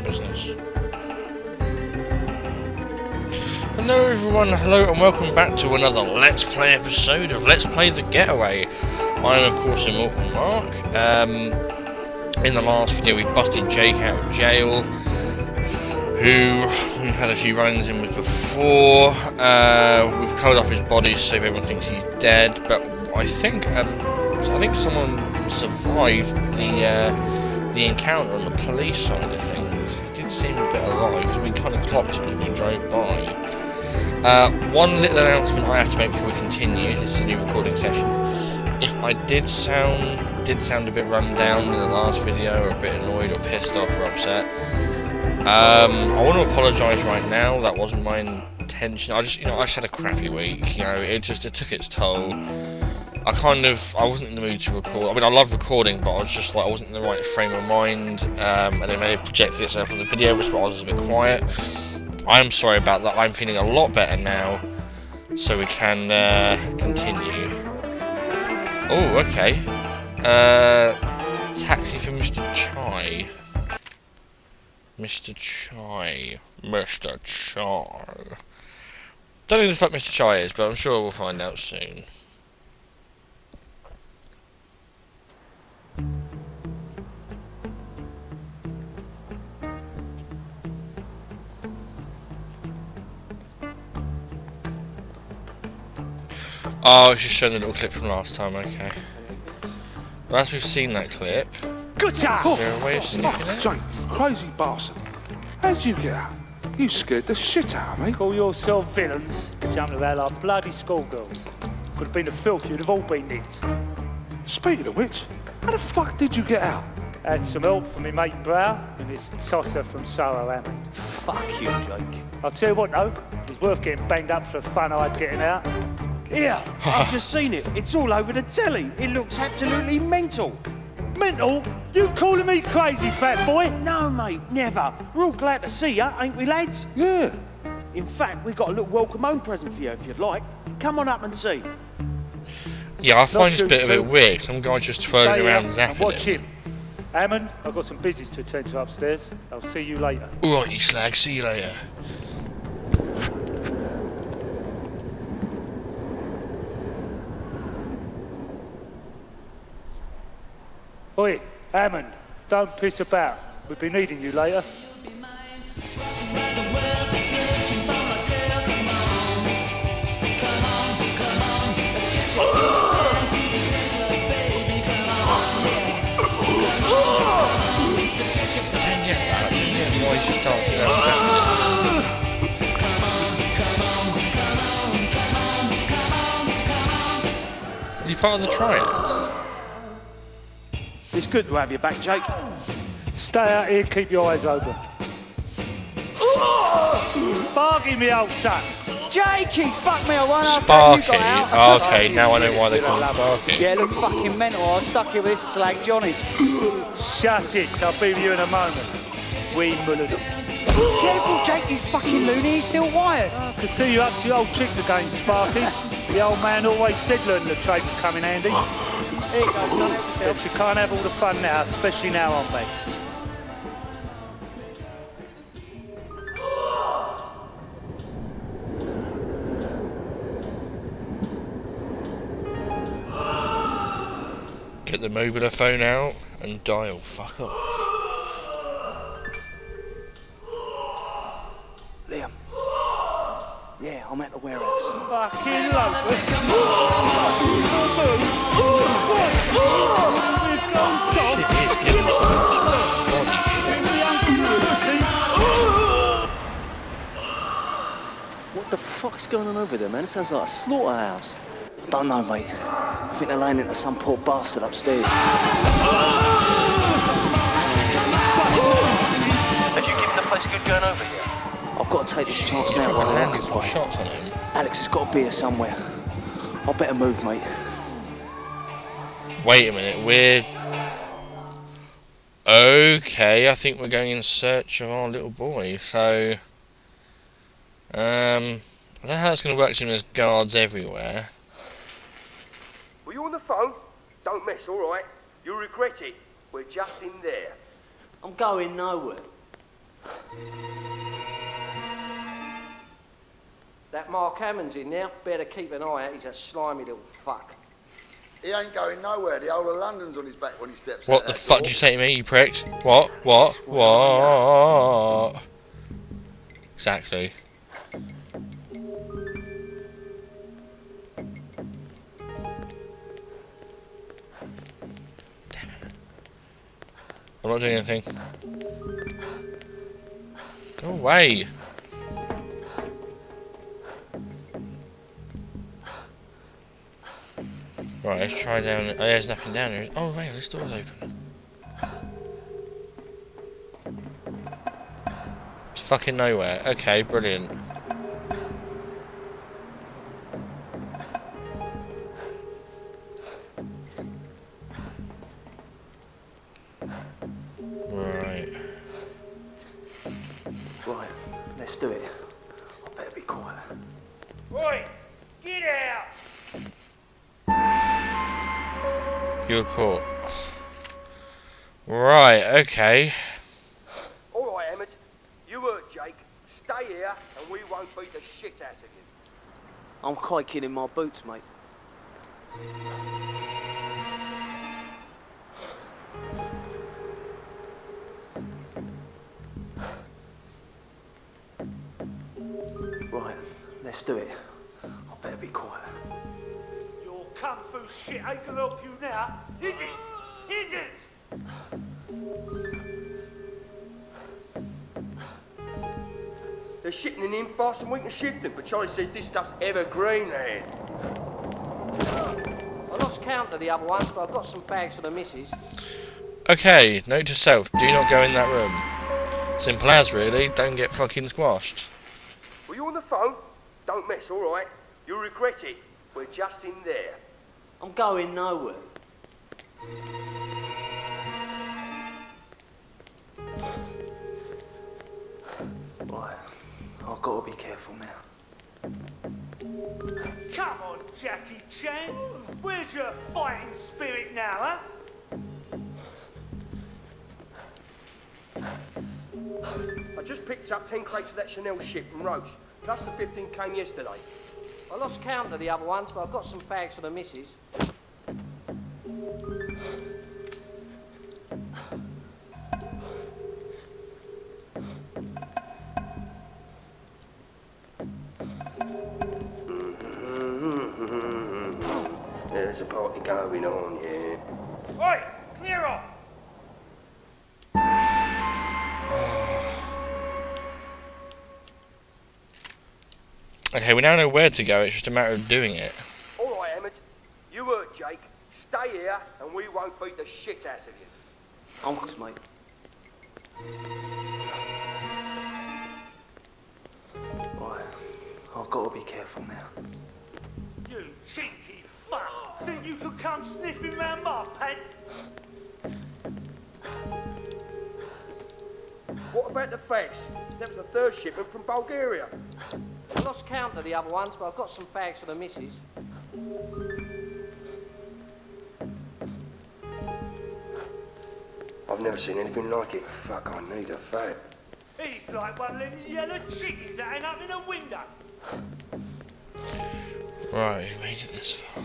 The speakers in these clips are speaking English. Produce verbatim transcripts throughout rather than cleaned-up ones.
business. Hello everyone, hello and welcome back to another Let's Play episode of Let's Play The Getaway. I am of course Immortal Mark. Um, in the last video we busted Jake out of jail, who we've had a few run-ins in with before. Uh, we've covered up his body so everyone thinks he's dead, but I think um, I think someone survived the uh, the encounter on the police side of things. He did seem a bit alive because we kind of clocked him as we drove by. Uh, one little announcement I have to make before we continue. This is a new recording session. If I did sound did sound a bit run down in the last video, or a bit annoyed or pissed off or upset, um, I want to apologise right now. That wasn't my intention. I just, you know, I just had a crappy week. You know, it just it took its toll. I kind of I wasn't in the mood to record. I mean, I love recording, but I was just like I wasn't in the right frame of mind, um, and it may have projected itself on the video, which I was a bit quiet. I'm sorry about that. I'm feeling a lot better now, so we can uh, continue. Oh, okay. Uh, taxi for Mister Chai. Mister Chai. Mister Chai. Don't know who the fuck Mister Chai is, but I'm sure we'll find out soon. Oh, it's just showing the little clip from last time, okay. Well, as we've seen that clip, Good job. Is there a way of skipping it? Jake, crazy bastard. How'd you get out? You scared the shit out of me. Call yourself villains, jumping around like bloody schoolgirls. Could have been the filth, you'd have all been nicked. Speaking of which, how the fuck did you get out? Had some help from my mate Brow and this tosser from Soho Hammond. Fuck you, Jake. I'll tell you what though, it was worth getting banged up for the fun I had getting out. Here, I've just seen it. It's all over the telly. It looks absolutely mental. Mental? You calling me crazy, fat boy? No, mate, never. We're all glad to see ya, ain't we, lads? Yeah. In fact, we've got a little welcome home present for you, if you'd like. Come on up and see. Yeah, I find this Not bit a true, bit weird. Some guy just twirling Stay around here zapping and watch him. him. Hammond, I've got some business to attend to upstairs. I'll see you later. Alright, you slag. See you later. Oi, Hammond, don't piss about. We'll be needing you later. He's just dancing around. Are you part of the triads? It's good to have you back, Jake. Stay out here, keep your eyes open. Sparky, me old son. Jakey, fuck me, I won't ask Sparky. how you got out. Oh, okay, now I know why they call him Sparky. Yeah, look fucking mental. I was stuck here with this slag Johnny. Shut it, I'll be with you in a moment. We mullered them. Careful, Jake, you fucking loony. He's still wired. I can see you up to your old tricks again, Sparky. The old man always said learning the trade would come in handy. Here you go, son. Help yourself. But you can't have all the fun now, especially now I'm back. Get the mobile phone out and dial fuck off. Liam. Yeah, I'm at the warehouse. Fucking locust. Shit, he's giving us so much body shit. What the fuck's going on over there, man? It sounds like a slaughterhouse. I don't know, mate. I think they're laying into some poor bastard upstairs. Have you given the place a good going over here? I've got to take this chance He's now fucking while I landed some occupy. shots on him. Alex has got to be here somewhere. I better move, mate. Wait a minute, we're... Okay, I think we're going in search of our little boy, so... Um... I don't know how it's going to work seeing there's guards everywhere. Were you on the phone? Don't mess, alright? You'll regret it. We're just in there. I'm going nowhere. That Mark Hammond's in there. Better keep an eye out. He's a slimy little fuck. He ain't going nowhere. The whole of London's on his back when he steps What out the that fuck door. did you say to me, you pricks? What? What? What? Exactly. Damn it. I'm not doing anything. Go away. Right, let's try down. Oh, there's nothing down here. Oh, wait, this door's open. It's fucking nowhere. Okay, brilliant. Right. Right, let's do it. I better be quiet. Oi, get out! You're caught. Right, okay. All right, Emmett. You heard Jake. Stay here and we won't beat the shit out of you. I'm quite kidding my boots, mate. Right, let's do it. I better be quiet. Your kung fu shit ain't gonna help you now, is it? Is it? They're shipping in fast and we can shift them, but Charlie says this stuff's evergreen, man. I lost count of the other ones, but I've got some fags for the missus. Okay, note to self, do not go in that room. Simple as, really, don't get fucking squashed. Were you on the phone? Don't mess, all right? You'll regret it. We're just in there. I'm going nowhere. Right, I've got to be careful now. Come on, Jackie Chan. Where's your fighting spirit now, huh? I just picked up ten crates of that Chanel shit from Roche, plus the fifteen came yesterday. I lost count of the other ones, but I've got some fags for the missus. There's a party going on, yeah. Oi, clear off! Okay, we now know where to go, it's just a matter of doing it. All right, Emmett. You heard Jake. Stay here and we won't beat the shit out of you. I'm close, mate. Right, I've got to be careful now. You cheeky fuck! Think you could come sniffing round my pad? What about the fags? That was the third shipment from Bulgaria. I lost count of the other ones, but I've got some fags for the missus. I've never seen anything like it. Fuck, I need a fag. He's like one of them yellow chickies that hang up in a window. Right, we've made it this far.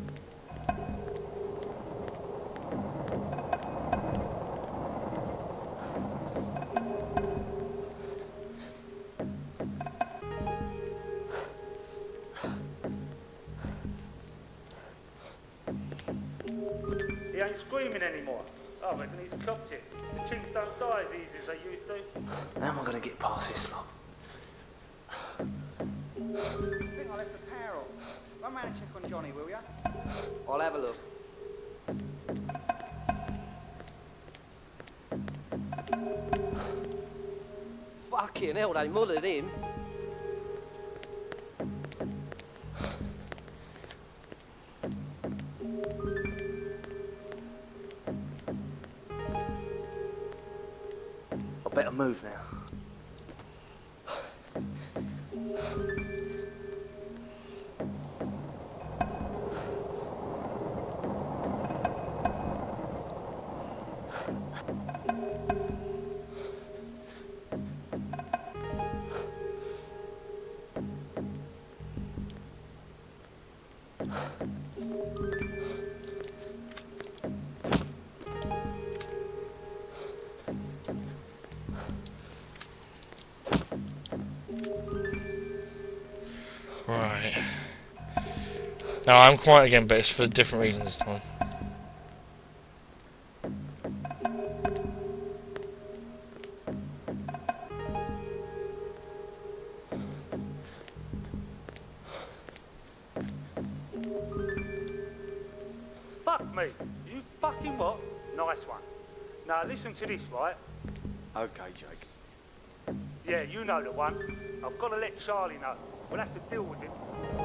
He ain't screaming anymore. I reckon he's copped it. The chinks don't die as easy as they used to. How am I going to get past this lot? I think I left the power on. Run round and check on Johnny, will ya? I'll have a look. Fucking hell, they mullered him. I better move now. Right. No, I'm quiet again, but it's for different reasons this time. Fuck me. You fucking what? Nice one. Now listen to this, right? Okay, Jake. Yeah, you know the one. I've got to let Charlie know. We'll have to deal with him.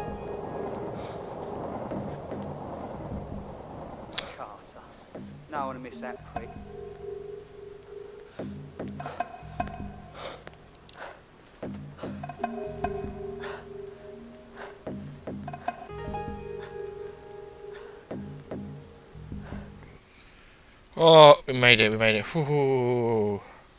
Carter. No, I want to miss that prick. Oh, we made it, we made it. Woohoo.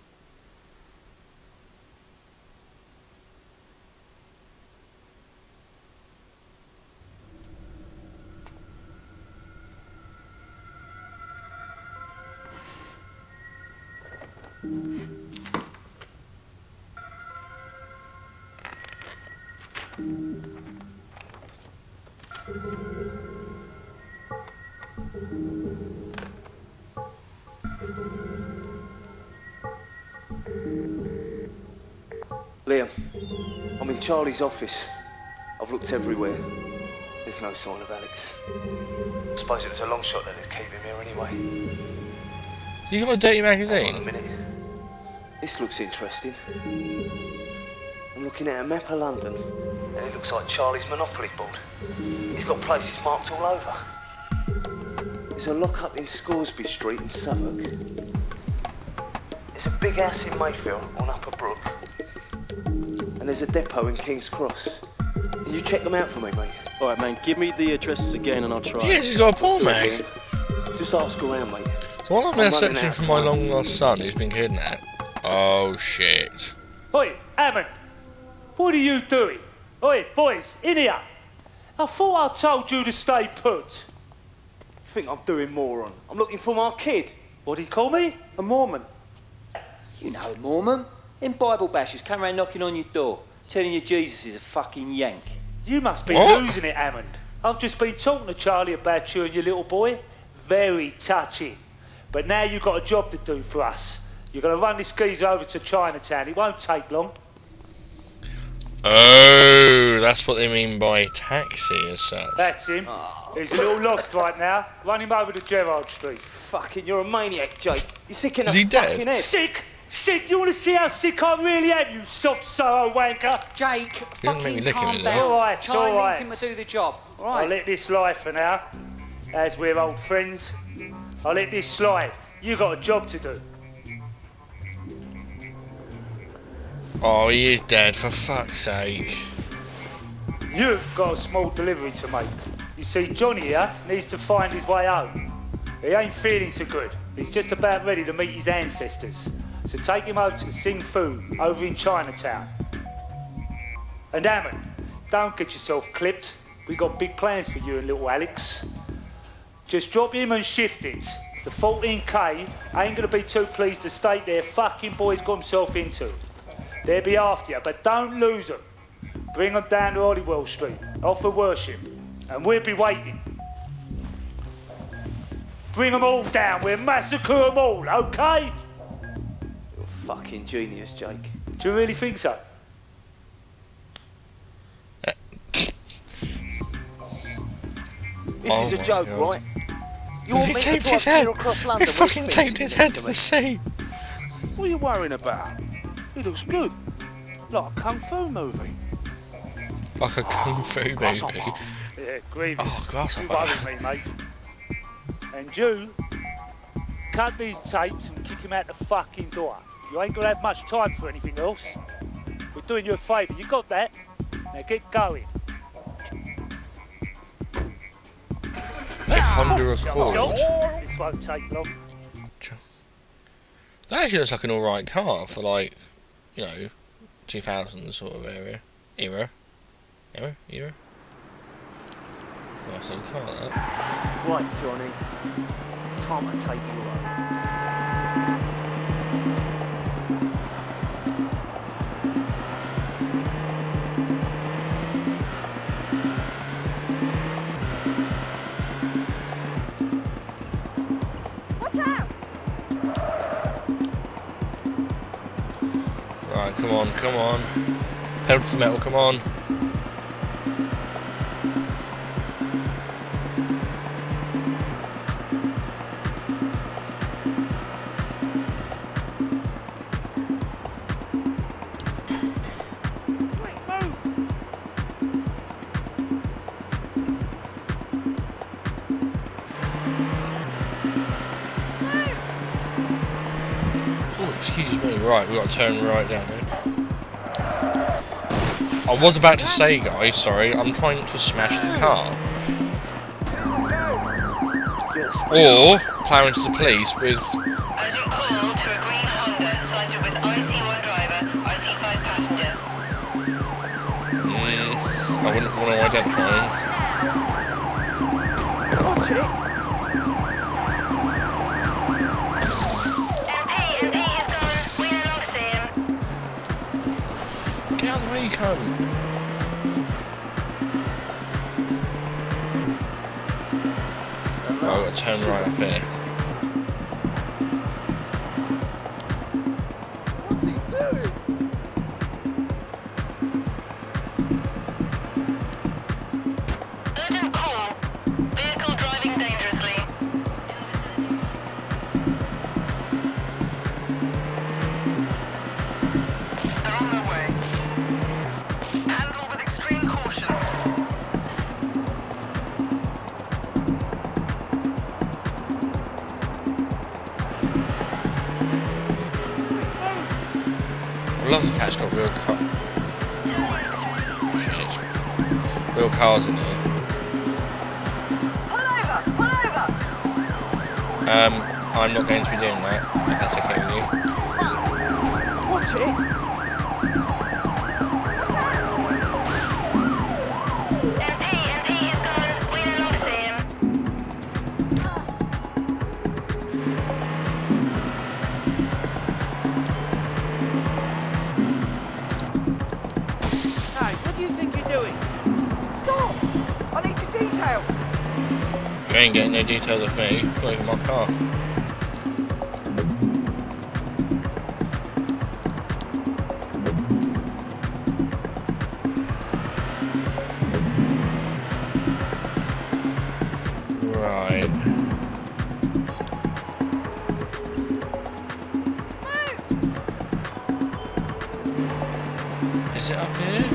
Liam, I'm in Charlie's office. I've looked everywhere. There's no sign of Alex. I suppose it was a long shot that they'd keep him here anyway. You got a dirty Hold on magazine? a minute. This looks interesting. I'm looking at a map of London, and it looks like Charlie's Monopoly board. He's got places marked all over. There's a lock-up in Scoresby Street in Suffolk. There's a big house in Mayfield on Upper Brook. And there's a depot in King's Cross. Can you check them out for me, mate? All right, man, give me the addresses again and I'll try. Yes, he's got a porn mag. Just ask around, mate. So while I'm now I'm running searching out for of my time. long lost son who's been kidnapped. Oh shit. Oi, Hammond. What are you doing? Oi, boys, in here. I thought I told you to stay put. I think I'm doing moron. I'm looking for my kid. What do you call me? A Mormon. You know, Mormon. Them Bible bashers come round knocking on your door, telling you Jesus is a fucking yank. You must be What? losing it, Hammond. I've just been talking to Charlie about you and your little boy. Very touching. But now you've got a job to do for us. You're going to run this geezer over to Chinatown. It won't take long. Oh, that's what they mean by taxi as such. That's him. He's a little lost right now. Run him over to Gerrard Street. Fucking, you're a maniac, Jake. You're sick in Is the he dead? fucking head. Sick? Sick? You want to see how sick I really am, you soft Soho wanker? Jake, didn't make me fucking lick him, calm is it? down. All right, Charlie all right. needs him to do the job. All I'll right. let this slide for now, as we're old friends. I'll let this slide. You got a job to do. Oh, he is dead, for fuck's sake. You've got a small delivery to make. You see, Johnny here needs to find his way home. He ain't feeling so good. He's just about ready to meet his ancestors. So take him over to the Sing Fu over in Chinatown. And Hammond, don't get yourself clipped. We got big plans for you and little Alex. Just drop him and shift it. The fourteen K ain't gonna be too pleased to state their fucking boy's got himself into. They'll be after you, but don't lose them. Bring them down to Hollywell Street, offer worship, and we'll be waiting. Bring them all down, we'll massacre them all, okay? You're a fucking genius, Jake. Do you really think so? This Oh is a my joke, God. right? You want They me to taped drive his head. clear across They London with fucking fence taped his in head the to the midst of sea. What are you worrying about? He looks good. Like a kung fu movie. Like a kung fu baby. Yeah, grievous. Oh, You grasshopper. worry me, mate. And you, cut these tapes and kick him out the fucking door. You ain't gonna have much time for anything else. We're doing you a favour, you got that? Now get going. A Honda Accord. George, this won't take long. That actually looks like an alright car for, like, you know, two thousands sort of area. Era. Era? Era? Nice little car, that. Right, Johnny. It's time to take you home. Right, come on, come on. Pedal to the metal, come on. Excuse me, right, we've got to turn right down there. I was about to say, guys, sorry, I'm trying not to smash the car. Or plough into the police with... Urgent call to a green Honda sighted with I C one driver, I C five passenger. Mm, I wouldn't want to identify him. Watch it! Where you come? Oh, I've got to turn right up here. What's he doing? Urgent call. Vehicle driving dangerously. They're on their way. Handle with extreme caution. I love the fact it's got real car. Shit. Real cars in here. Pull over! Pull over! Um, I'm not going to be doing that, if that's okay with you. Watch it! You ain't getting no details of me, not even my car. Right. Is it up here?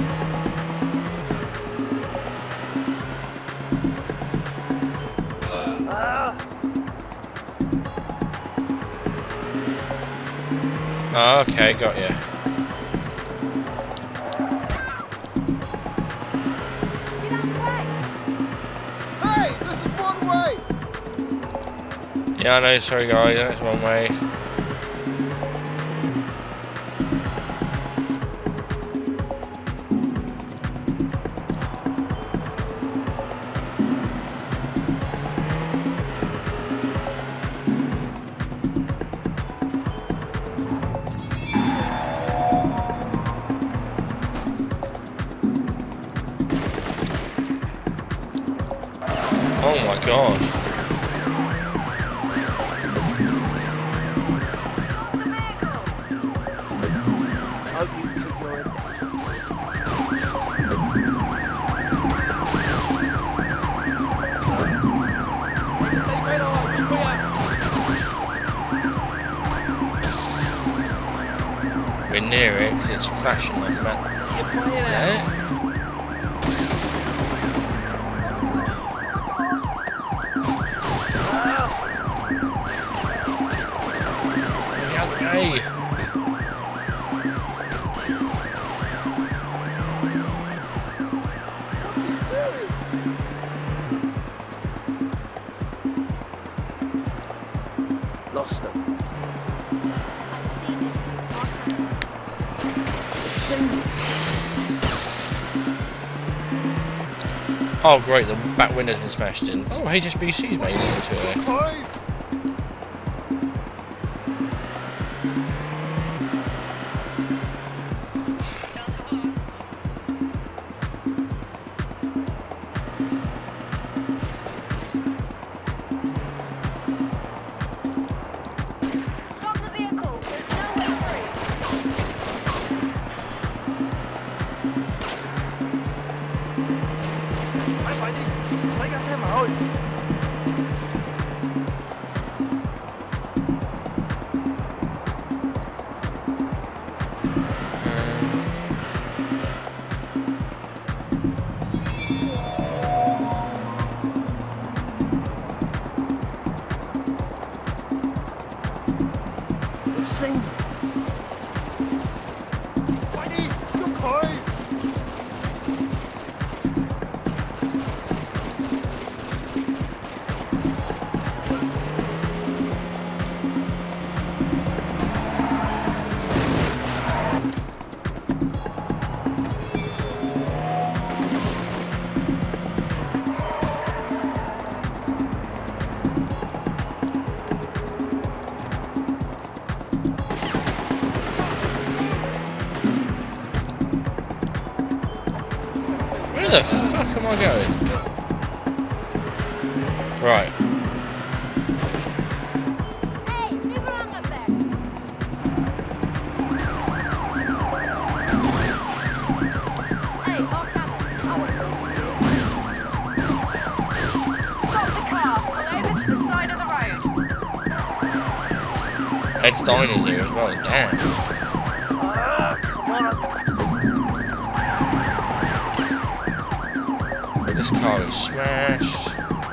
Oh, okay, got you. Hey, this is one way. Yeah, I know, sorry guys, that's one way. Oh my god. Hope you keep your head down. We're near it because it's flashing like that. Yeah? Hey! What's he doing? Lost them. Oh great, the back window's been smashed in. Oh, H S B C's made it into it. Hey. Stop the vehicle. There's no way through. Where the fuck am I going? Right. Hey, move around up there. Hey, Mark Hammond, I want to talk to you. Stop the car. Pull over to the side of the road. Ed's Diner's here as well, damn. This car is smashed.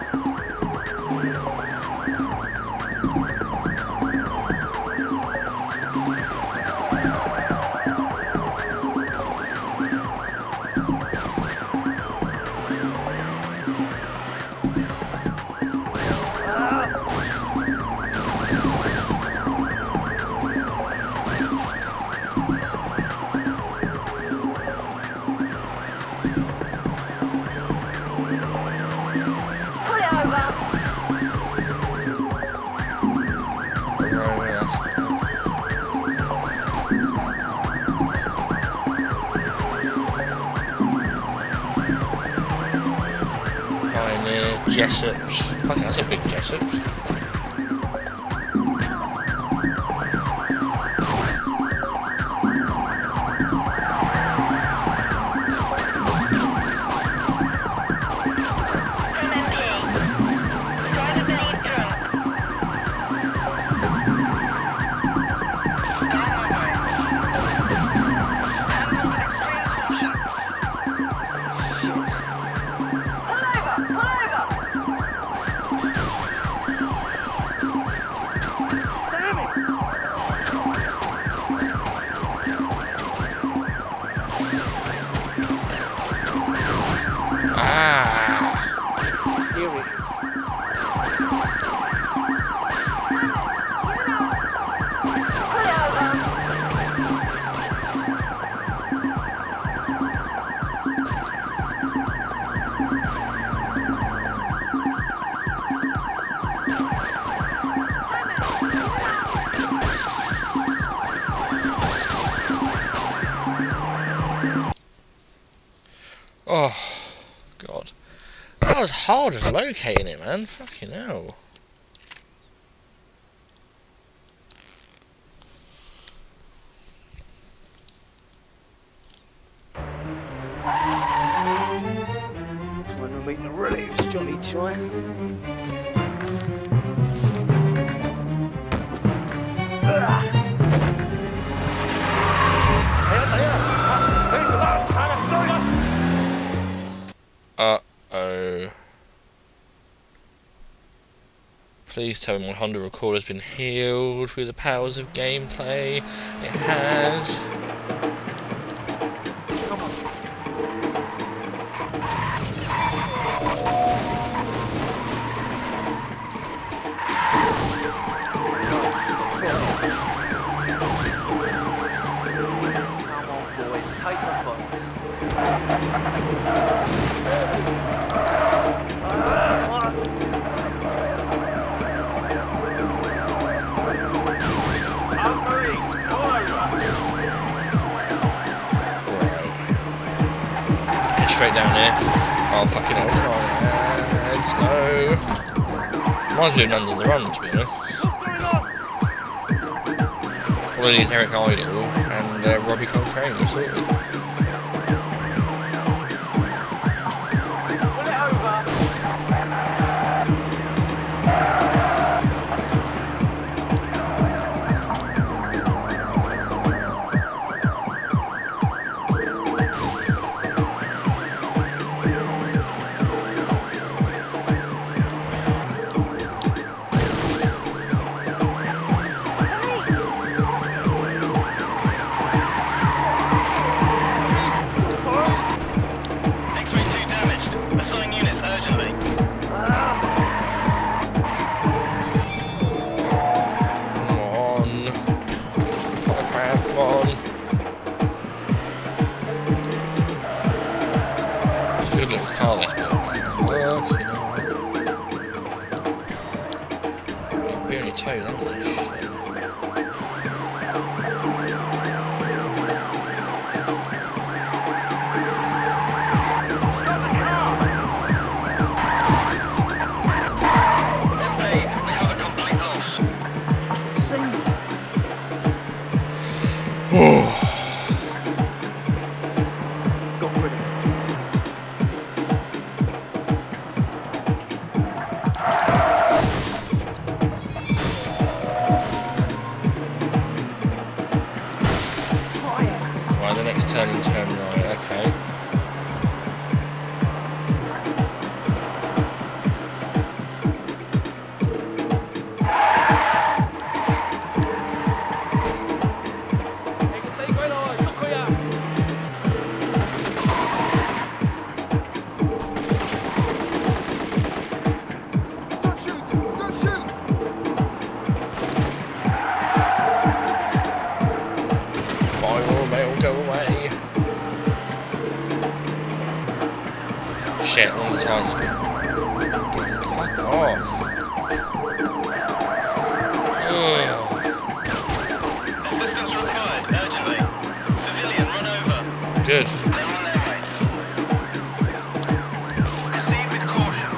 Jessups. Fucking that's a big Jessups. Oh, God. That was hard as locating it, man. Fucking hell. Time to meet the relatives, Johnny Choi. Uh-oh. Please tell me my Honda recorder's been healed through the powers of gameplay. It has. Come on. Come on, boys, take the phones. Straight down there. Oh, fucking hell, try it. No. Reminds me of Under the Run, to be honest. All it is Eric Idle and uh, Robbie Coltrane, we're sorted. Pull it over. Right, the next turn and turn right, okay. Shit, all the time. Fuck off. Ugh. Assistance required, urgently. Civilian, run over. Good. They're on their way. Proceed with caution.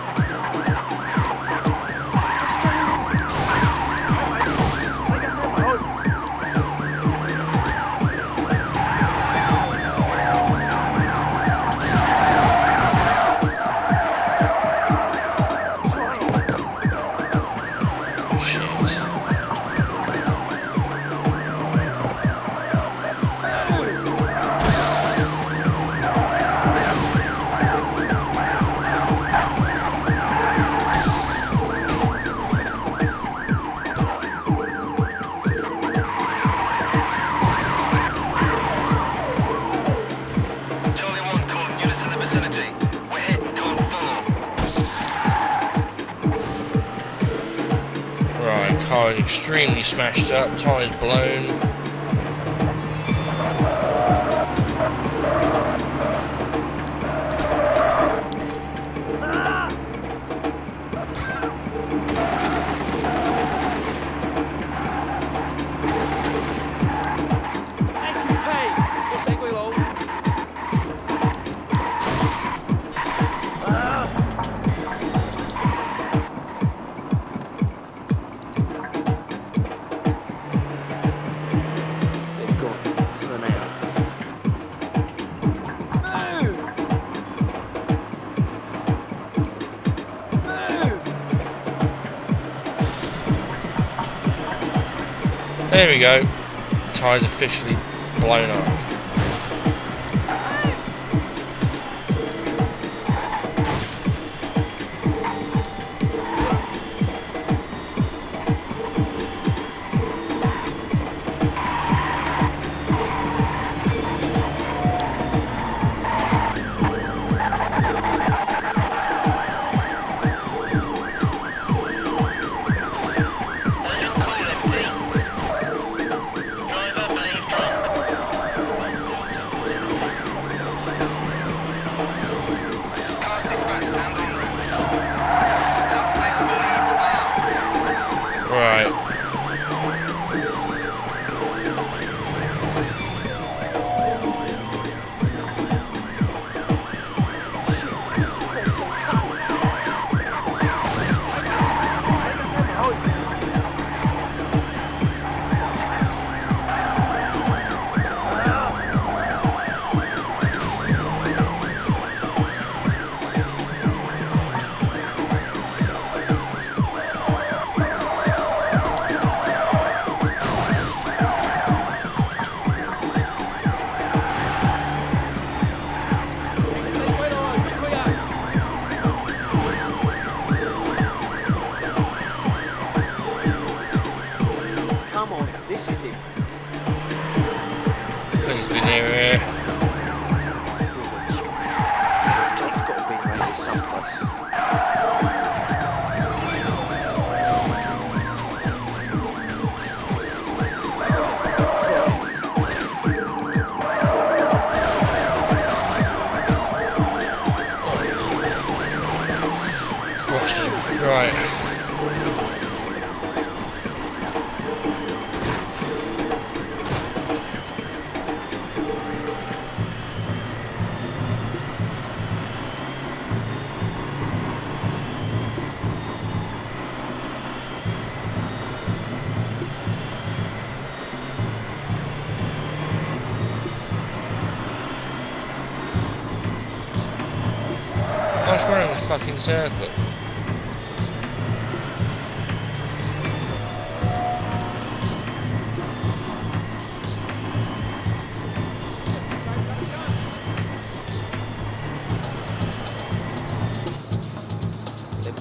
Car is extremely smashed up, tyres blown. There we go. The tyre's officially blown up. Right. Please be near here. Jake's got to be around here someplace. Lost him. Right. Let's go around this fucking circle.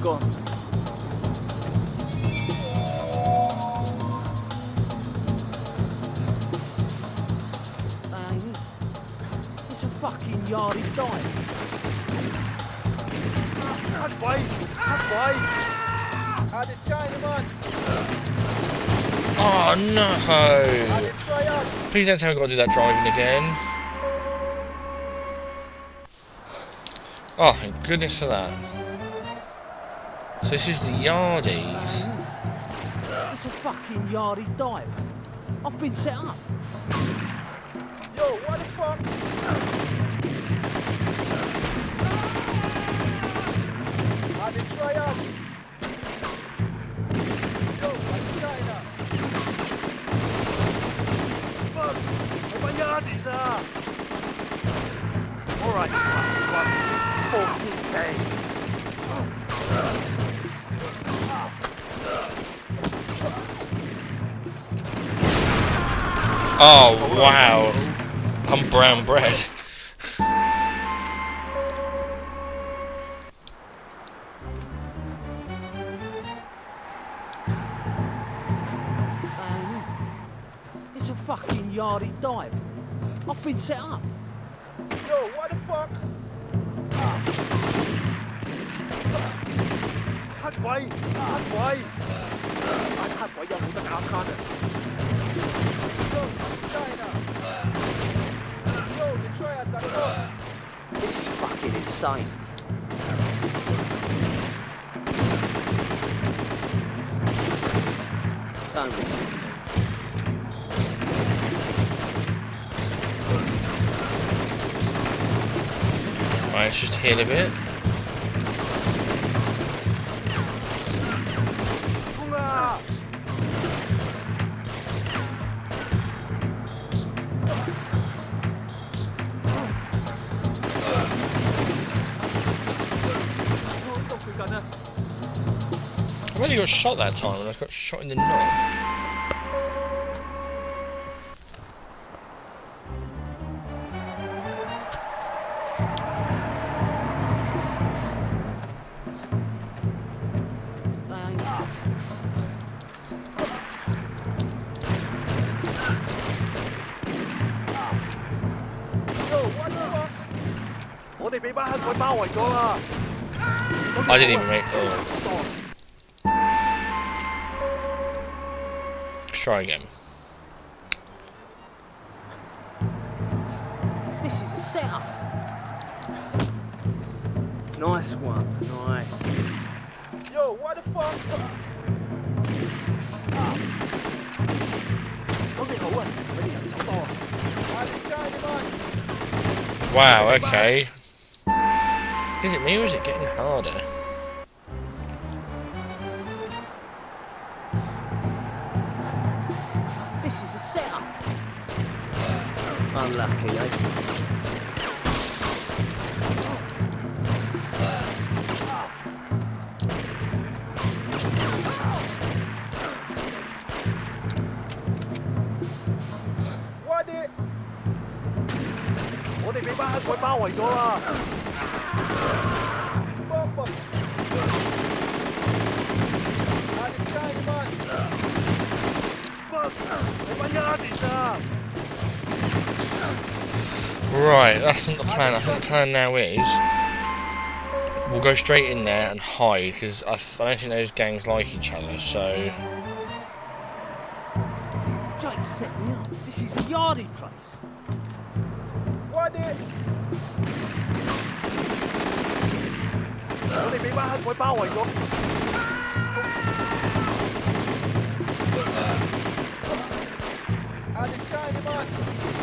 gone. Ain't it? It's a fucking yardie dive. Halfway! Halfway! Had to chain him on. Oh no! Please don't tell me I've got to do that driving again. Oh, thank goodness for that. So this is the yardies. It's a fucking yardie dive. I've been set up. Yo, what the fuck? Had to try out. Yo, what's China? Fuck! My yardies are. All right, this is fourteen K. Oh wow! I'm brown bread. It's a fucking yardie dive. I've been set up. Yo, what the fuck? Halfway! Halfway! Anh halfway giờ cũng tất cả con rồi. Yo, China! Yo, Detroit has a door! This is fucking insane. Don't we? Right, let's just heal a bit. I really got shot that time, and I got shot in the knob. I didn't even make. Oh. Let's try again. This is a setup. Nice one, nice. Yo, what the fuck? Wow, okay. Is it me or is it getting harder? This is a setup. Unlucky, eh? What it? 我哋俾班黑鬼包圍咗啦！ Right, that's not the plan. I think the plan now is we'll go straight in there and hide, because I, I don't think those gangs like each other, so... Jake set me up. This is a yardie place. What it? 我哋俾班黑鬼包圍咗。I didn't try him on.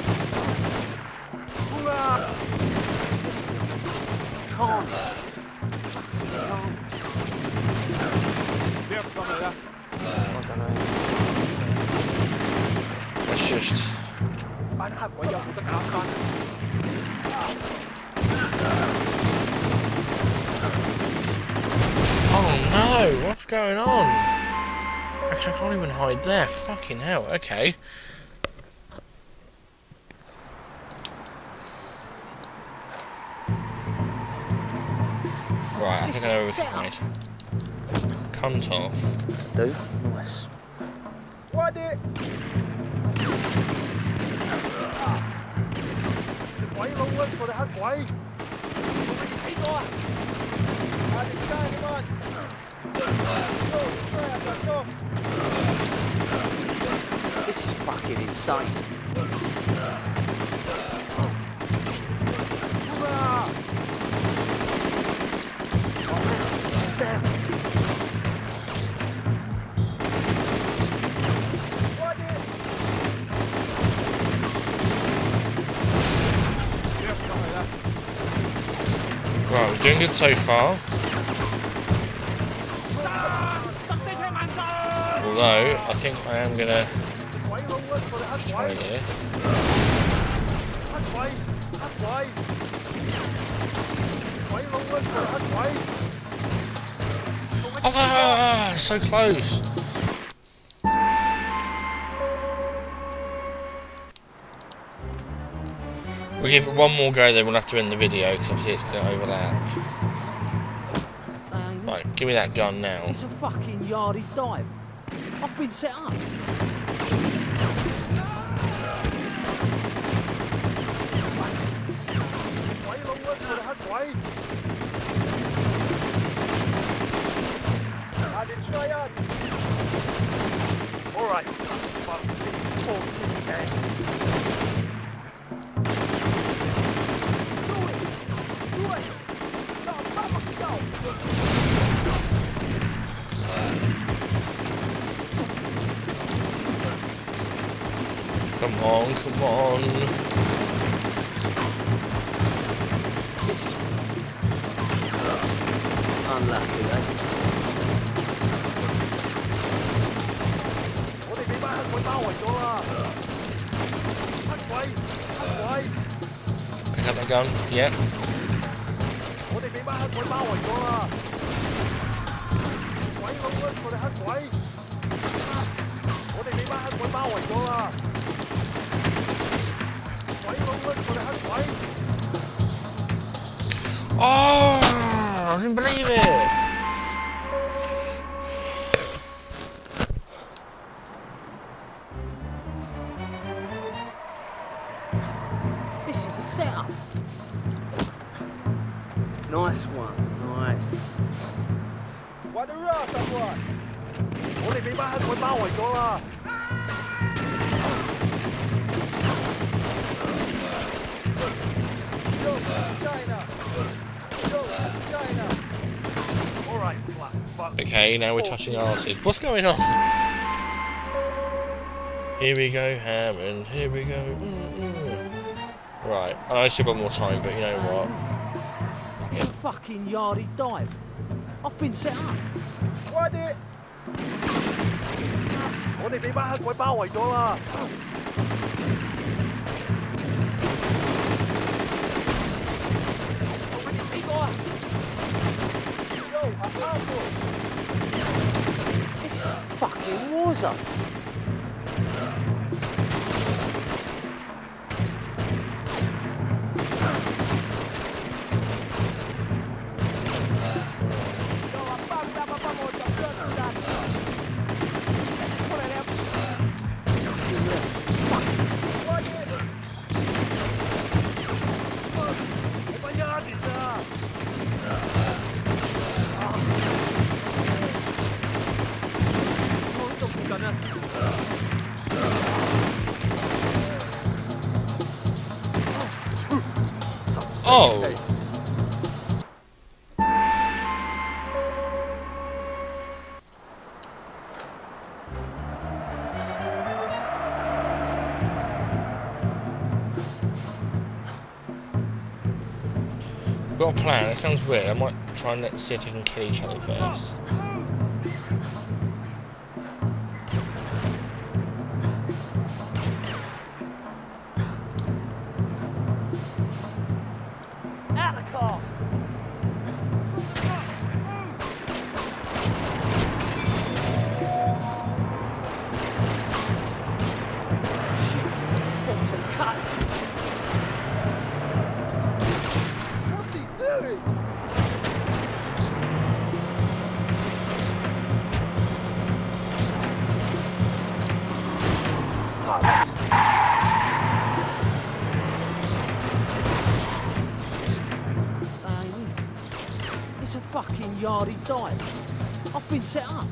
Hoorah! Calm. Let's just... Oh no! What's going on? I can't even hide there. Fucking hell. Okay. Right, I think I know where we can hide. cunt off. Do? Nice. What it? Quay luôn lên rồi hả quay? This is fucking insane. Damn. Right, we're doing good so far. Although, I think I am gonna try here. Oh, so close. We'll give it one more go, then we'll have to end the video because obviously it's going to overlap. Right, give me that gun now. It's a fucking yardie dive. I've been set up. All right, folks, this is fourteen again. Come on, come on. This is unlucky, eh? Pick up that gun, yeah. Oh, I didn't believe it. This is a setup. Nice one, nice. Qua đứa ra sao qua? Ủa thì bị ba hết quay bao rồi cho à? All right, fuck. Okay, now we're touching arses. What's going on? Here we go, Hammond. Here we go. Mm -mm. Right, I know it's one more time, but you know what? It's a fucking yardie dive. I've been set up. Qua đi. Ủa thì bị ba hết quay bao rồi cho à? This is a fucking war zone. Oh! We've got a plan. It sounds weird. I might try and let, see if we can kill each other first. Out the car. Shit, fucking cut. What's he doing? fucked. Dang. It's a fucking yardie dive. I've been set up.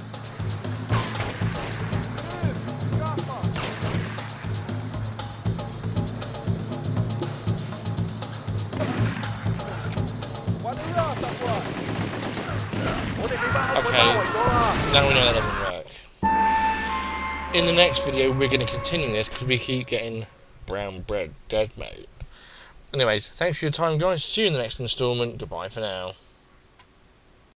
Okay, now we know that doesn't work. In the next video, we're going to continue this because we keep getting brown bread dead, mate. Anyways, thanks for your time, guys. See you in the next installment. Goodbye for now.